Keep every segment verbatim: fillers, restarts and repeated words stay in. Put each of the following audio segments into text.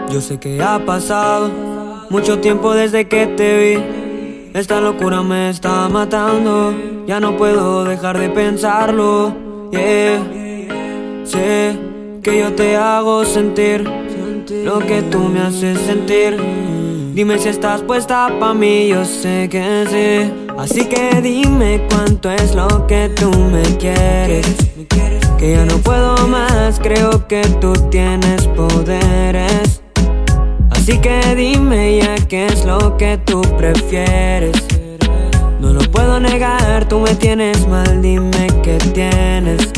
Yo sé que ha pasado mucho tiempo desde que te vi. Esta locura me está matando, ya no puedo dejar de pensarlo. Yeah. Sé que yo te hago sentir lo que tú me haces sentir. Dime si estás puesta pa' mí, yo sé que sí. Así que dime cuánto es lo que tú me quieres, que ya no puedo más, creo que tú tienes poderes. Así que dime ya qué es lo que tú prefieres. No lo puedo negar, tú me tienes mal, dime qué tienes.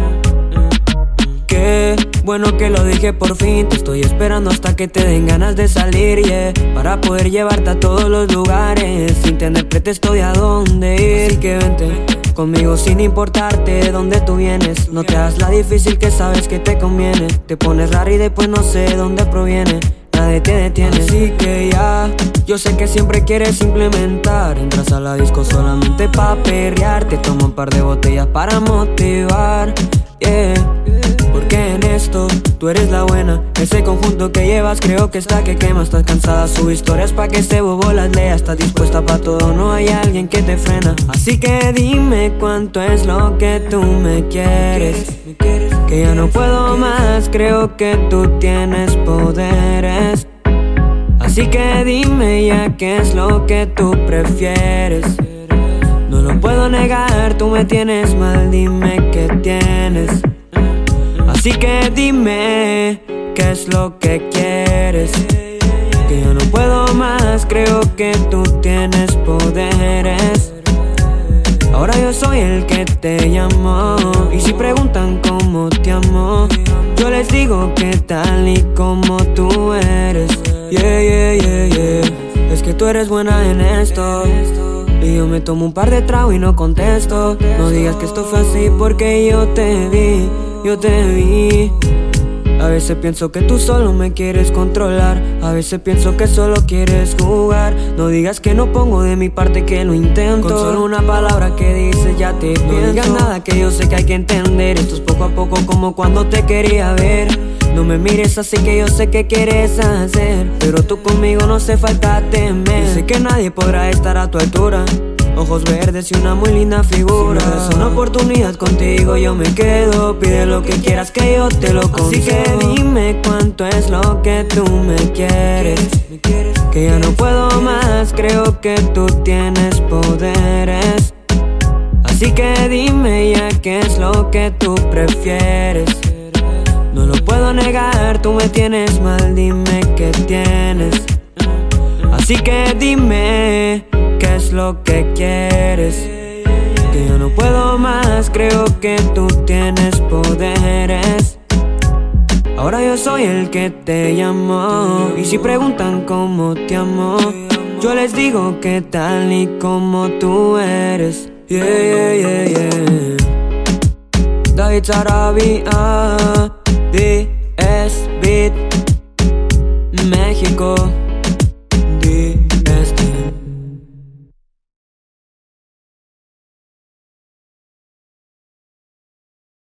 Qué bueno que lo dije por fin, te estoy esperando hasta que te den ganas de salir, yeah, para poder llevarte a todos los lugares sin tener pretexto de a dónde ir. Así que vente conmigo sin importarte de dónde tú vienes. No te hagas la difícil que sabes que te conviene. Te pones rara y después no sé dónde proviene. Nadie te detiene. Así que ya, yo sé que siempre quieres implementar. Entras a la disco solamente pa' perrear. Te tomo un par de botellas para motivar, yeah. Porque en esto tú eres la buena. Ese conjunto que llevas creo que está que quema. Estás cansada, sube historias pa' que este bobo las lea. Estás dispuesta pa' todo, no hay alguien que te frena. Así que dime cuánto es lo que tú me quieres, que ya no puedo más, creo que tú tienes poderes. Así que dime ya qué es lo que tú prefieres. No lo puedo negar, tú me tienes mal, dime qué tienes. Así que dime qué es lo que quieres, que yo no puedo más, creo que tú tienes poderes. Ahora yo soy el que te llamó, y si preguntan cómo te amo, yo les digo que tal y como tú eres. Yeah, yeah, yeah, yeah. Es que tú eres buena en esto, y yo me tomo un par de tragos y no contesto. No digas que esto fue así porque yo te vi, yo te vi. A veces pienso que tú solo me quieres controlar, a veces pienso que solo quieres jugar. No digas que no pongo de mi parte, que lo intento. Con solo una palabra que dices ya te pienso. No digas nada, que yo sé que hay que entender. Esto es poco a poco como cuando te quería ver. No me mires así, que yo sé que quieres hacer, pero tú conmigo no hace falta temer. Yo sé que nadie podrá estar a tu altura. Ojos verdes y una muy linda figura. Si me das una oportunidad contigo yo me quedo. Pide lo que quieras que yo te lo concedo. Así que dime cuánto es lo que tú me quieres, que ya no puedo más, creo que tú tienes poderes. Así que dime ya qué es lo que tú prefieres. No lo puedo negar, tú me tienes mal, dime qué tienes. Así que dime qué es lo que quieres, que yo no puedo más, creo que tú tienes poderes. Ahora yo soy el que te llamó, y si preguntan cómo te amo, yo les digo que tal y como tú eres. Yeah, yeah, yeah, yeah. David Sarabia.